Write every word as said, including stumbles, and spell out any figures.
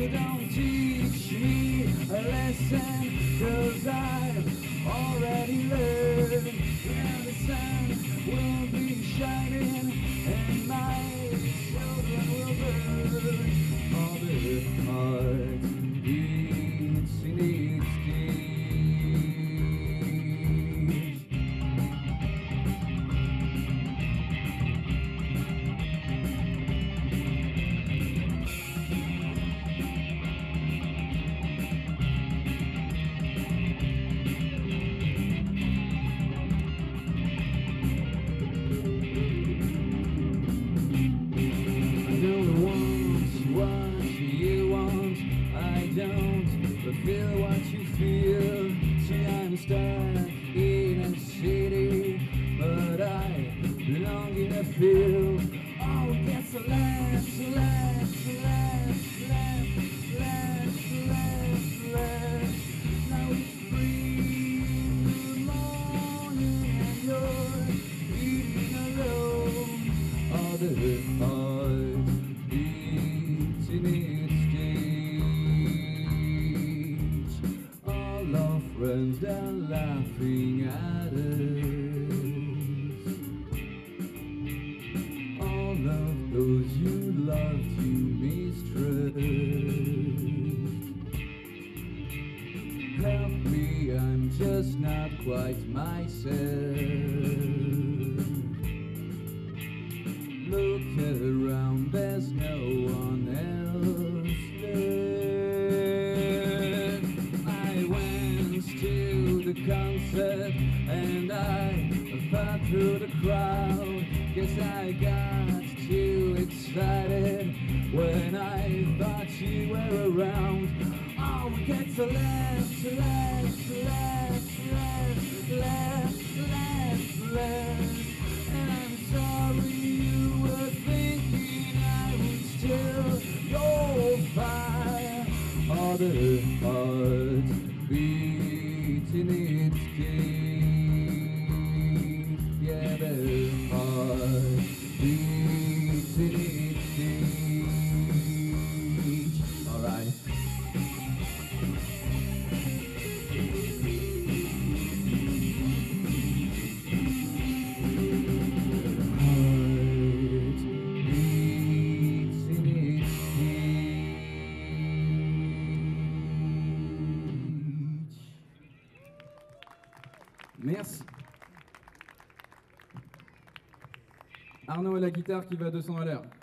So don't teach me a lesson, 'cause I've already learned. And the sun will be shining and my children will burn. All the heart beats in its cage. Feel what you feel. See, I'm stuck in a city, but I belong in a field. Oh, it gets less, less, less, less, less, less, less. Now it's three in the morning and you're eating alone. All the heart beats in its friends, they're laughing at us. All of those you loved, you mistrust. Help me, I'm just not quite myself. Look around, there's no one else left. I went to the concert and I fell through the crowd. Guess I got too excited when I thought you were around. Oh, we get to left, left, left, left, left, left, left. And I'm sorry you were thinking I was still your fire. All the heart beats in its cage. Yeah, the heart beats in its cage. All right. Merci. Arnaud à la guitare qui va à deux cents à l'heure.